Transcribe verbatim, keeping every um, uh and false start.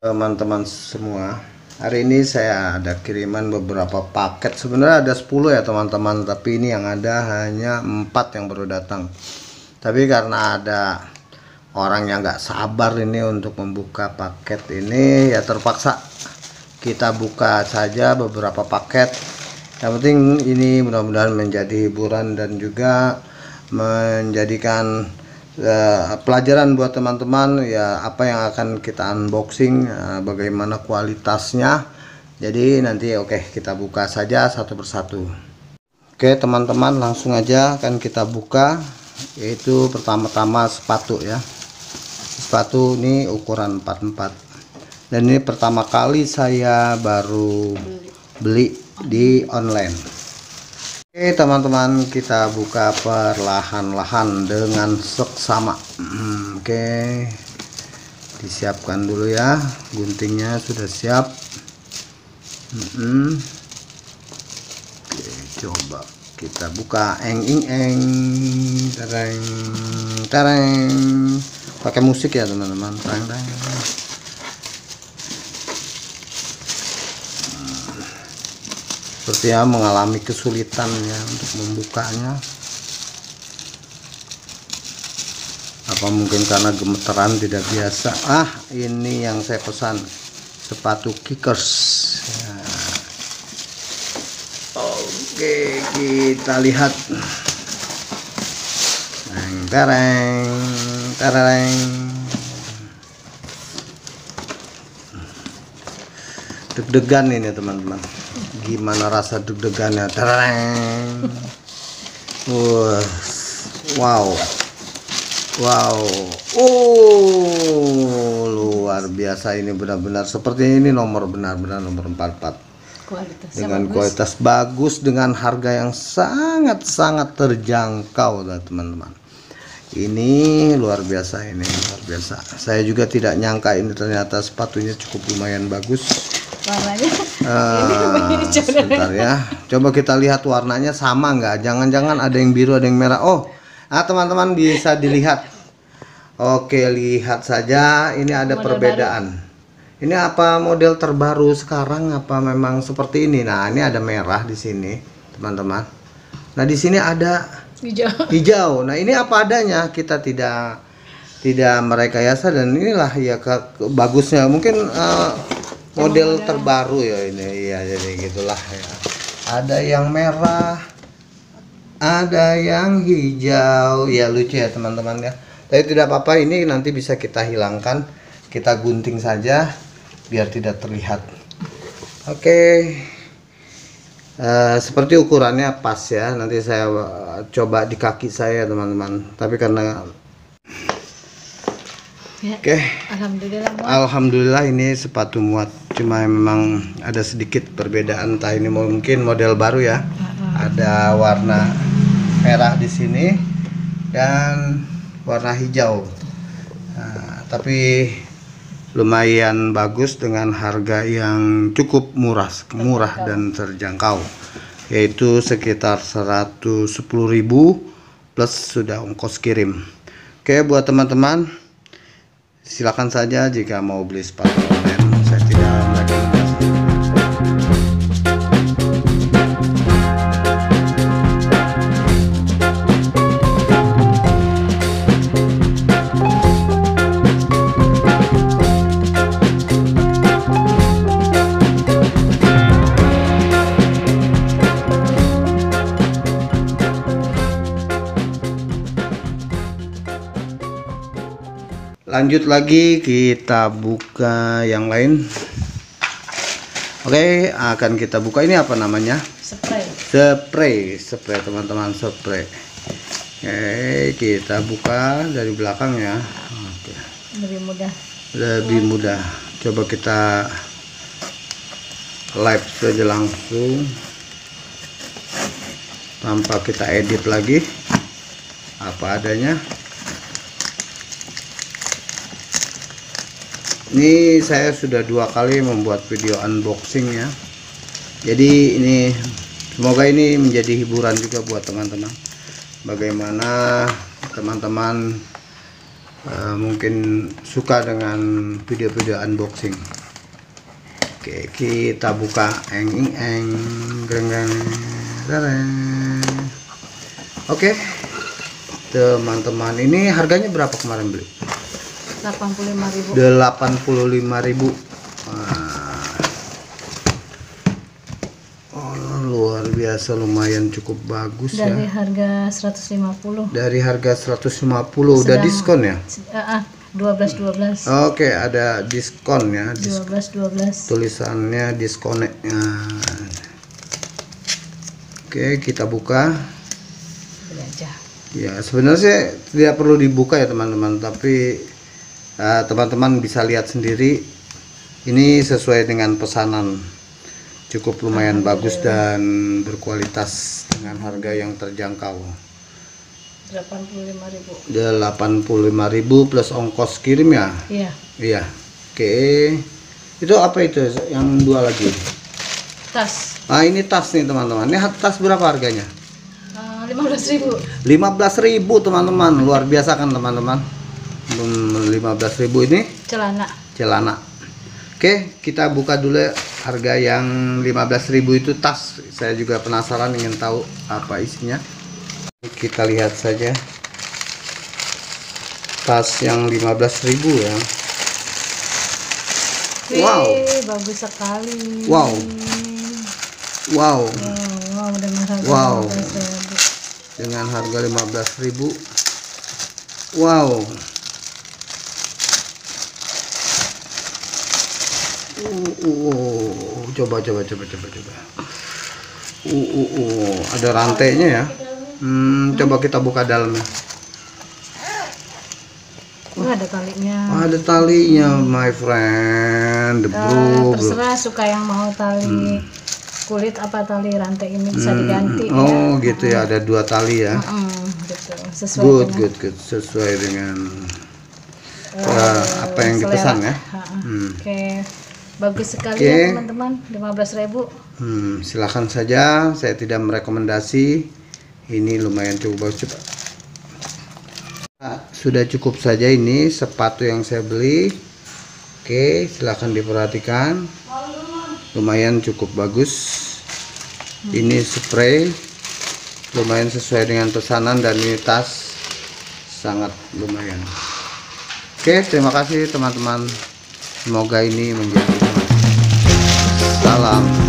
Teman-teman semua, hari ini saya ada kiriman beberapa paket. Sebenarnya ada sepuluh ya teman-teman, tapi ini yang ada hanya empat yang baru datang. Tapi karena ada orang yang nggak sabar ini untuk membuka paket ini, ya terpaksa kita buka saja beberapa paket. Yang penting ini mudah-mudahan menjadi hiburan dan juga menjadikan Uh, pelajaran buat teman-teman ya, apa yang akan kita unboxing, uh, bagaimana kualitasnya. Jadi nanti oke okay, kita buka saja satu persatu. Oke okay, teman-teman, langsung aja akan kita buka. Yaitu pertama-tama sepatu ya. Sepatu ini ukuran empat puluh empat. Dan ini pertama kali saya baru beli di online. Oke teman-teman, kita buka perlahan-lahan dengan seksama. hmm, Oke, disiapkan dulu ya, guntingnya sudah siap. hmm. Oke, coba kita buka. Eng ing eng tereng tereng, pakai musik ya teman-teman. Tereng tereng. Sepertinya mengalami kesulitan ya untuk membukanya. Apa mungkin karena gemeteran, tidak biasa. Ah, ini yang saya pesan, sepatu kickers ya. Oke, kita lihat. Tereng tereng. Deg-degan ini teman-teman. Gimana rasa deg-degannya? Tereng. Wow. Wow. Oh, luar biasa ini, benar-benar seperti ini nomor benar-benar nomor empat puluh empat. Kualitasnya dengan bagus. Kualitas bagus dengan harga yang sangat-sangat terjangkau teman-teman. Ini luar biasa, ini luar biasa. Saya juga tidak nyangka ini ternyata sepatunya cukup lumayan bagus. Warnanya uh, sebentar ya, coba kita lihat warnanya sama nggak, jangan-jangan ada yang biru ada yang merah. Oh, nah teman-teman bisa dilihat. Oke, lihat saja, ini ada model perbedaan baru. Ini apa model terbaru sekarang, apa memang seperti ini? Nah, ini ada merah di sini teman-teman. Nah, di sini ada hijau. Hijau. Nah, ini apa adanya, kita tidak tidak merekayasa, dan inilah ya ke, ke bagusnya mungkin uh, model terbaru ya ini ya, jadi gitulah ya. Ada yang merah, ada yang hijau ya, lucu ya teman-teman ya. Tapi tidak apa-apa, ini nanti bisa kita hilangkan, kita gunting saja biar tidak terlihat. Oke, uh, seperti ukurannya pas ya. Nanti saya coba di kaki saya teman-teman, tapi karena ya, oke, alhamdulillah muat. Alhamdulillah ini sepatu muat, cuma memang ada sedikit perbedaan, entah ini mungkin model baru ya. Ada warna merah di sini dan warna hijau. Nah, tapi lumayan bagus dengan harga yang cukup murah, murah dan terjangkau, yaitu sekitar seratus sepuluh ribu plus sudah ongkos kirim. Oke, buat teman-teman, silakan saja jika mau beli sepatu online. Saya tidak merekomendasi. Lanjut lagi, kita buka yang lain. Oke, akan kita buka ini apa namanya? Spray. Spray, spray teman-teman, spray. Oke, kita buka dari belakang ya. Oke. Lebih mudah. Lebih mudah. Coba kita live saja langsung, tanpa kita edit lagi, apa adanya. Ini saya sudah dua kali membuat video unboxing ya. Jadi ini semoga ini menjadi hiburan juga buat teman-teman. Bagaimana teman-teman uh, mungkin suka dengan video-video unboxing. Oke, kita buka eng eng eng greng greng. Oke, teman-teman, ini harganya berapa kemarin beli? delapan puluh lima ribu. delapan puluh lima ribu. Oh, luar biasa, lumayan cukup bagus. Dari ya. harga seratus lima puluh. Dari harga seratus lima puluh. Udah diskon ya? Uh, uh, dua belas dua belas. Oke, ada diskon ya. dua belas dua belas. Tulisannya diskonnya. Oke, kita buka. Beli aja. Ya, sebenarnya sih tidak perlu dibuka ya teman-teman, tapi teman-teman uh, bisa lihat sendiri. Ini sesuai dengan pesanan. Cukup lumayan bagus dan berkualitas dengan harga yang terjangkau. delapan puluh lima ribu. delapan puluh lima ribu plus ongkos kirim ya? Iya. Iya. Oke. Itu apa itu yang dua lagi? Tas. Ah, ini tas nih teman-teman. Ini tas berapa harganya? Uh, lima belas ribu. lima belas ribu teman-teman. Luar biasa kan teman-teman? lima belas ribu ini Celana. Celana. Oke, kita buka dulu harga yang lima belas ribu itu tas. Saya juga penasaran ingin tahu apa isinya. Kita lihat saja tas yang lima belas ribu ya. Wih, wow, bagus sekali. Wow. Wow. Wow, wow dengan harga Wow. lima belas ribu. Dengan harga lima belas ribu. Wow. Uh, uh, uh, coba coba coba coba coba. Uh, uh, uh, ada rantainya ya. Hmm, coba kita buka dalamnya. Oh, ada talinya. Oh, ada talinya, my friend. The bro. Uh, terserah suka yang mau tali hmm. kulit apa tali rantai ini bisa hmm. diganti. Oh, ya. gitu ya. Ada dua tali ya. Hmm, gitu. Sesuai good, dengan, good, good. Sesuai dengan uh, uh, apa yang selera. dipesan ya. Hmm. Oke. Okay. Bagus sekali okay. ya teman-teman, lima belas ribu. Hmm, silakan saja, saya tidak merekomendasi. Ini lumayan cukup bagus. Nah, sudah cukup saja ini sepatu yang saya beli. Oke, silahkan diperhatikan. Lumayan cukup bagus. Ini spray, lumayan sesuai dengan pesanan, dan ini tas sangat lumayan. Oke, terima kasih teman-teman. Semoga ini menjadi salam.